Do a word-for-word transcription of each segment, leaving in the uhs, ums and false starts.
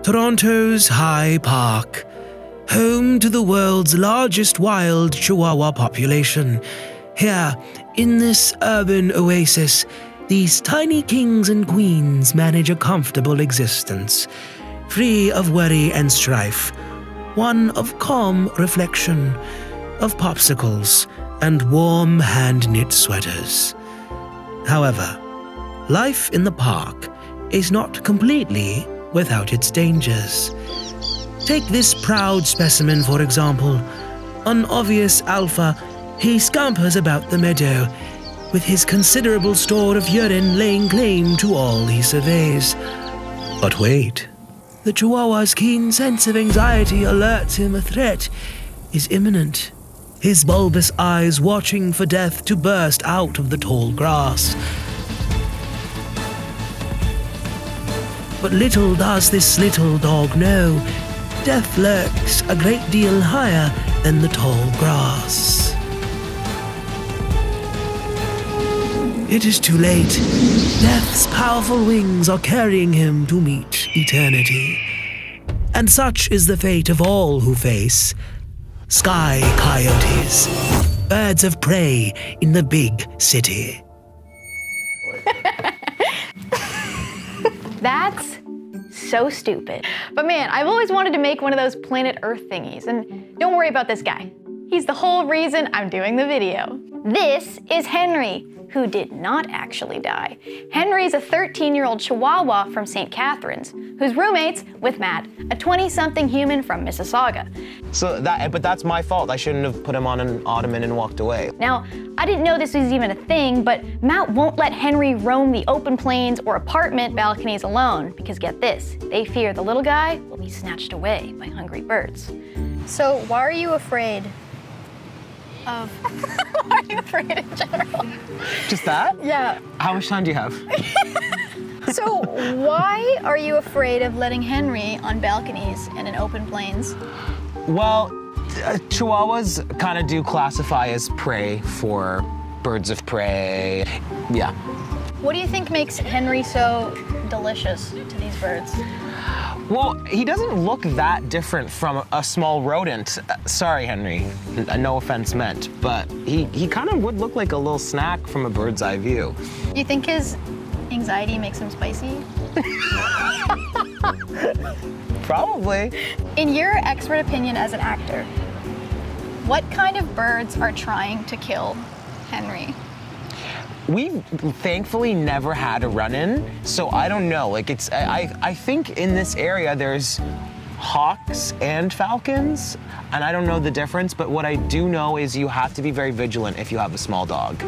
Toronto's High Park, home to the world's largest wild Chihuahua population. Here, in this urban oasis, these tiny kings and queens manage a comfortable existence, free of worry and strife, one of calm reflection, of popsicles and warm hand-knit sweaters. However, life in the park is not completely without its dangers. Take this proud specimen, for example. An obvious alpha, he scampers about the meadow, with his considerable store of urine laying claim to all he surveys. But wait, the Chihuahua's keen sense of anxiety alerts him a threat is imminent, his bulbous eyes watching for death to burst out of the tall grass. But little does this little dog know, death lurks a great deal higher than the tall grass. It is too late. Death's powerful wings are carrying him to meet eternity. And such is the fate of all who face sky coyotes, birds of prey in the big city. That's so stupid. But man, I've always wanted to make one of those planet Earth thingies, and don't worry about this guy. He's the whole reason I'm doing the video. This is Henry, who did not actually die. Henry's a thirteen-year-old Chihuahua from Saint Catharines, who's roommates with Matt, a twenty-something human from Mississauga. So that, but that's my fault. I shouldn't have put him on an ottoman and walked away. Now, I didn't know this was even a thing, but Matt won't let Henry roam the open plains or apartment balconies alone, because get this, they fear the little guy will be snatched away by hungry birds. So why are you afraid of... why are you afraid in general? Just that? Yeah. How much time do you have? So why are you afraid of letting Henry on balconies and in open plains? Well, uh, Chihuahuas kind of do classify as prey for birds of prey. Yeah. What do you think makes Henry so delicious to these birds? Well, he doesn't look that different from a small rodent. Uh, sorry, Henry, N no offense meant, but he, he kind of would look like a little snack from a bird's eye view. You think his anxiety makes him spicy? Probably. In your expert opinion as an actor, what kind of birds are trying to kill Henry? We've thankfully never had a run-in, so I don't know. Like it's, I, I think in this area there's hawks and falcons, and I don't know the difference, but what I do know is you have to be very vigilant if you have a small dog.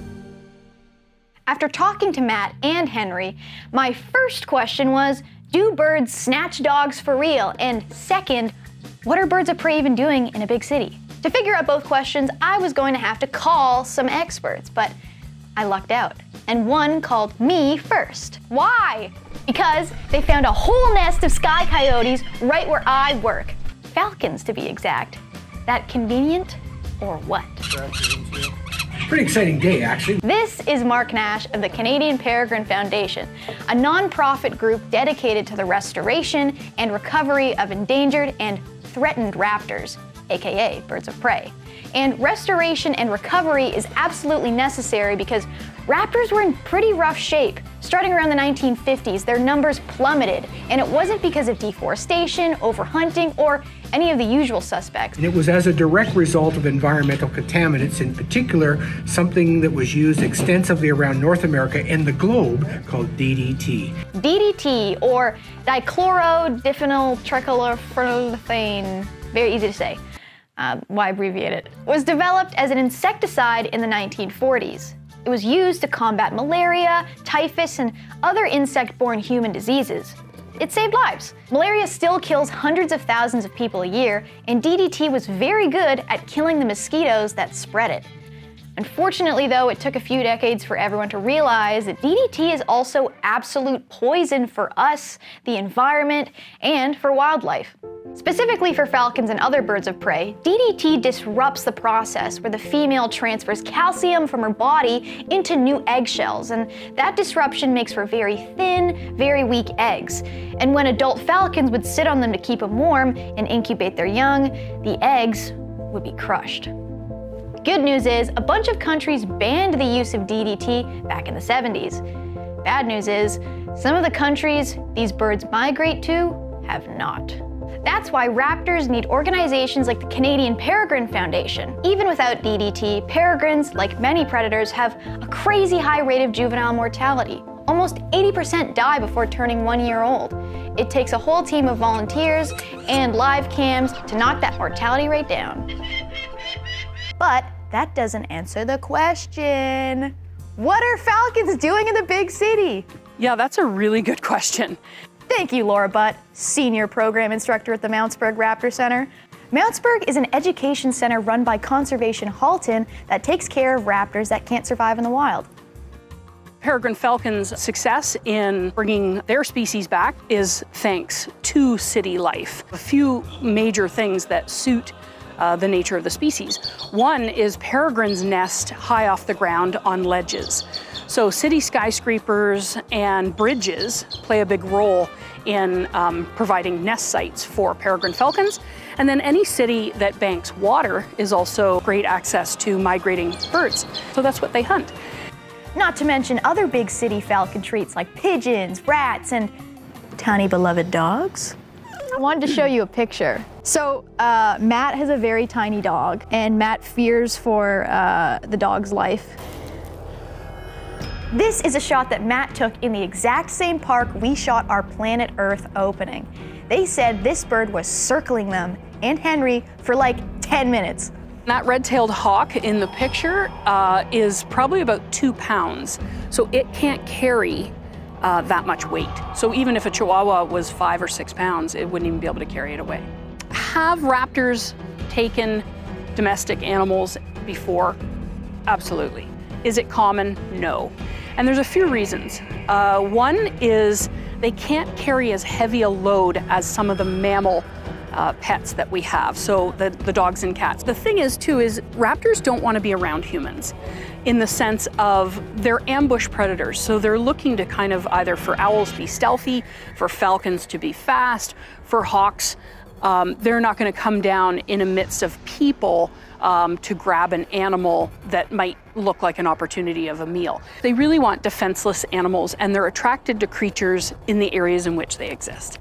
After talking to Matt and Henry, my first question was, do birds snatch dogs for real? And second, what are birds of prey even doing in a big city? To figure out both questions, I was going to have to call some experts, but I lucked out. And one called me first. Why? Because they found a whole nest of sky coyotes right where I work. Falcons, to be exact. That convenient or what? Pretty exciting day, actually. This is Mark Nash of the Canadian Peregrine Foundation, a non-profit group dedicated to the restoration and recovery of endangered and threatened raptors, aka birds of prey. And restoration and recovery is absolutely necessary because raptors were in pretty rough shape. Starting around the nineteen fifties, their numbers plummeted, and it wasn't because of deforestation, overhunting, or any of the usual suspects. And it was as a direct result of environmental contaminants, in particular, something that was used extensively around North America and the globe called D D T. D D T, or dichlorodiphenyl trichlorophene, very easy to say. Uh, why abbreviate it? Was developed as an insecticide in the nineteen forties. It was used to combat malaria, typhus, and other insect-borne human diseases. It saved lives. Malaria still kills hundreds of thousands of people a year, and D D T was very good at killing the mosquitoes that spread it. Unfortunately, though, it took a few decades for everyone to realize that D D T is also absolute poison for us, the environment, and for wildlife. Specifically for falcons and other birds of prey, D D T disrupts the process where the female transfers calcium from her body into new eggshells, and that disruption makes for very thin, very weak eggs. And when adult falcons would sit on them to keep them warm and incubate their young, the eggs would be crushed. Good news is, a bunch of countries banned the use of D D T back in the seventies. Bad news is, some of the countries these birds migrate to have not. That's why raptors need organizations like the Canadian Peregrine Foundation. Even without D D T, peregrines, like many predators, have a crazy high rate of juvenile mortality. Almost eighty percent die before turning one year old. It takes a whole team of volunteers and live cams to knock that mortality rate down. But that doesn't answer the question. What are falcons doing in the big city? Yeah, that's a really good question. Thank you, Laura Butt, Senior Program Instructor at the Mountsberg Raptor Centre. Mountsberg is an education center run by Conservation Halton that takes care of raptors that can't survive in the wild. Peregrine falcons' success in bringing their species back is thanks to city life. A few major things that suit uh, the nature of the species. One is peregrines nest high off the ground on ledges. So city skyscrapers and bridges play a big role in um, providing nest sites for peregrine falcons. And then any city that banks water is also great access to migrating birds. So that's what they hunt. Not to mention other big city falcon treats like pigeons, rats, and tiny beloved dogs. I wanted to show you a picture. So uh, Matt has a very tiny dog, and Matt fears for uh, the dog's life. This is a shot that Matt took in the exact same park we shot our Planet Earth opening. They said this bird was circling them and Henry for like ten minutes. That red-tailed hawk in the picture uh, is probably about two pounds. So it can't carry uh, that much weight. So even if a Chihuahua was five or six pounds, it wouldn't even be able to carry it away. Have raptors taken domestic animals before? Absolutely. Is it common? No. And there's a few reasons. Uh, one is they can't carry as heavy a load as some of the mammal uh, pets that we have, so the, the dogs and cats. The thing is too is raptors don't want to be around humans in the sense of they're ambush predators. So they're looking to kind of either for owls to be stealthy, for falcons to be fast, for hawks, um, they're not going to come down in the midst of people Um, to grab an animal that might look like an opportunity of a meal. They really want defenseless animals, and they're attracted to creatures in the areas in which they exist.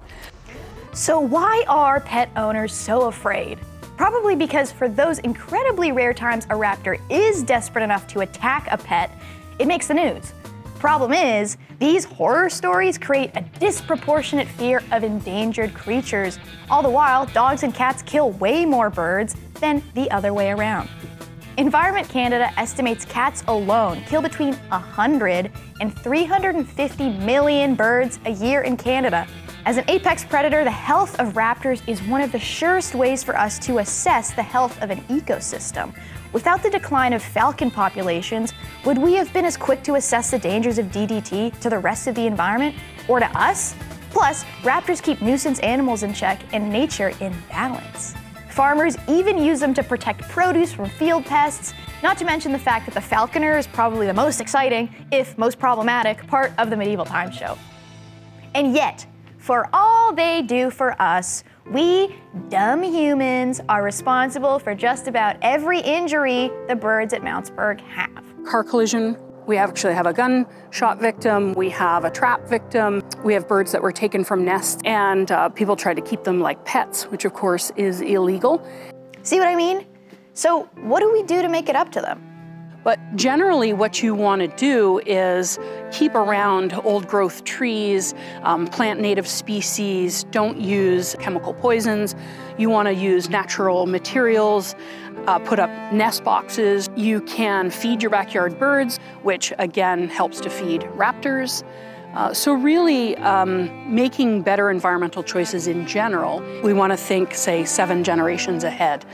So why are pet owners so afraid? Probably because for those incredibly rare times a raptor is desperate enough to attack a pet, it makes the news. Problem is, these horror stories create a disproportionate fear of endangered creatures. All the while, dogs and cats kill way more birds than the other way around. Environment Canada estimates cats alone kill between one hundred and three hundred fifty million birds a year in Canada. As an apex predator, the health of raptors is one of the surest ways for us to assess the health of an ecosystem. Without the decline of falcon populations, would we have been as quick to assess the dangers of D D T to the rest of the environment, or to us? Plus, raptors keep nuisance animals in check and nature in balance. Farmers even use them to protect produce from field pests, not to mention the fact that the falconer is probably the most exciting, if most problematic, part of the medieval time show. And yet, for all they do for us, we dumb humans are responsible for just about every injury the birds at Mountsberg have. Car collision, we actually have a gunshot victim, we have a trap victim, we have birds that were taken from nests, and uh, people try to keep them like pets, which of course is illegal. See what I mean? So what do we do to make it up to them? But generally what you want to do is keep around old growth trees, um, plant native species, don't use chemical poisons. You want to use natural materials, uh, put up nest boxes. You can feed your backyard birds, which again helps to feed raptors. Uh, so really um, making better environmental choices in general. We want to think, say, seven generations ahead.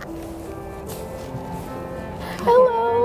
Hello.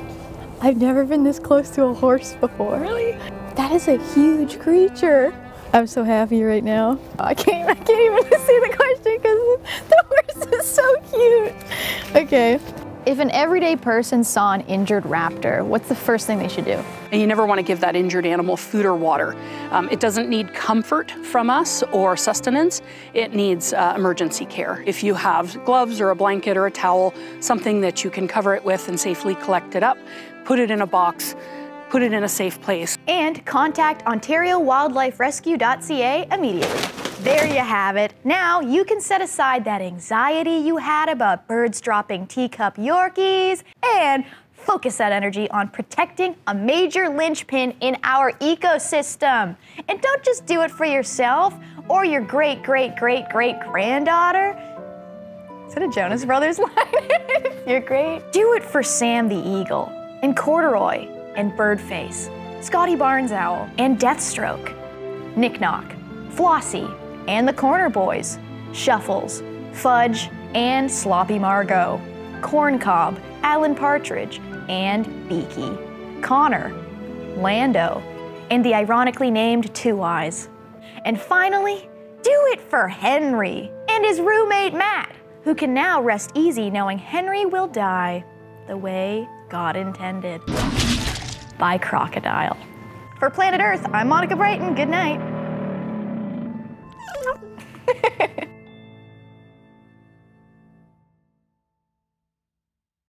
I've never been this close to a horse before. Really? That is a huge creature. I'm so happy right now. I can't, I can't even see the question because the horse is so cute. Okay. If an everyday person saw an injured raptor, what's the first thing they should do? And you never want to give that injured animal food or water. Um, it doesn't need comfort from us or sustenance. It needs uh, emergency care. If you have gloves or a blanket or a towel, something that you can cover it with and safely collect it up, put it in a box, put it in a safe place. And contact Ontario Wildlife Rescue dot C A immediately. There you have it. Now you can set aside that anxiety you had about birds dropping teacup Yorkies and focus that energy on protecting a major linchpin in our ecosystem. And don't just do it for yourself or your great, great, great, great granddaughter. Is that a Jonas Brothers line? You're great. Do it for Sam the Eagle and Corduroy and Birdface, Scotty Barnes Owl and Deathstroke, Nick Knock, Flossie, and the Corner Boys, Shuffles, Fudge, and Sloppy Margot, Corncob, Alan Partridge, and Beaky, Connor, Lando, and the ironically named Two Eyes. And finally, do it for Henry and his roommate Matt, who can now rest easy knowing Henry will die the way God intended. By crocodile. For Planet Earth, I'm Monica Brighton. Good night.